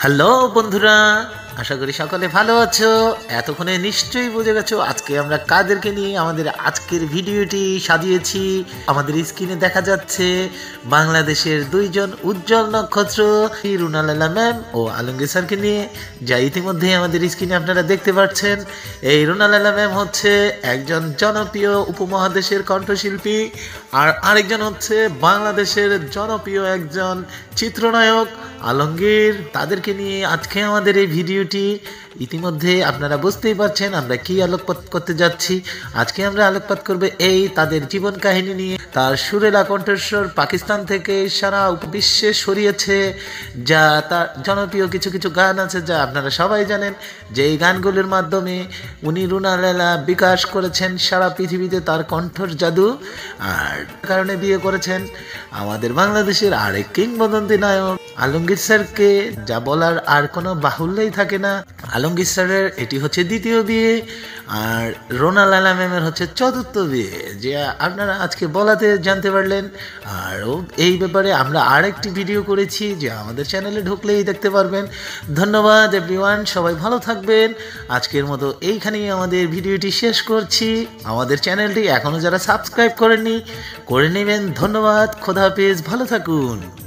Hello বন্ধুরা, আশা করি সকলে ভালো আছো। এতক্ষণে নিশ্চয়ই বুঝে গেছো আজকে আমরা কাদেরকে নিয়ে আমাদের আজকের ভিডিওটি সাজিয়েছি। আমাদের স্ক্রিনে দেখা যাচ্ছে বাংলাদেশের দুইজন উজ্জ্বল নক্ষত্র রুনা লায়লা ম্যাম ও আলমগীর স্যারকে নিয়ে, যা ইতিমধ্যে আমাদের স্ক্রিনে আপনারা দেখতে পাচ্ছেন। এই রুনা লায়লা ম্যাম হচ্ছে একজন জনপ্রিয় উপমহাদেশের কণ্ঠশিল্পী, আর আরেকজন হচ্ছে বাংলাদেশের জনপ্রিয় একজন চিত্রনায়ক আলমগীর। তাদেরকে নিয়ে আজকে আমাদের এই ভিডিওটি। ইতিমধ্যে আপনারা বুঝতেই পারছেন আমরা কি আলোকপাত করতে যাচ্ছি। আজকে আমরা আলোকপাত করব এই তাদের জীবন কাহিনী নিয়ে। তার সুরেলা কণ্ঠস্বর পাকিস্তান থেকে সারা বিশ্বে ছড়িয়েছে, যা তার জনপ্রিয় কিছু কিছু গান আছে যা আপনারা সবাই জানেন, যে এই গানগুলোর মাধ্যমে উনি রুনা লায়লা বিকাশ করেছেন সারা পৃথিবীতে তার কণ্ঠর জাদু। আর কারণে বিয়ে করেছেন আমাদের বাংলাদেশের আরেক কিংবদন্তি নায়ক আলমগীর স্যারকে, যা বলার আর কোনো বাহুল্যই থাকে না। আলমগীর স্যারের এটি হচ্ছে দ্বিতীয় বিয়ে, আর রুনা লায়লা ম্যামের হচ্ছে চতুর্থ বিয়ে, যে আপনারা আজকে বলাতে জানতে পারলেন। আর এই ব্যাপারে আমরা আরেকটি ভিডিও করেছি, যে আমাদের চ্যানেলে ঢুকলেই দেখতে পারবেন। ধন্যবাদ এভরিওয়ান, সবাই ভালো থাকবেন। আজকের মতো এইখানেই আমাদের ভিডিওটি শেষ করছি। আমাদের চ্যানেলটি এখনও যারা সাবস্ক্রাইব করেননি করে নেবেন। ধন্যবাদ, খোদা হাফেজ, ভালো থাকুন।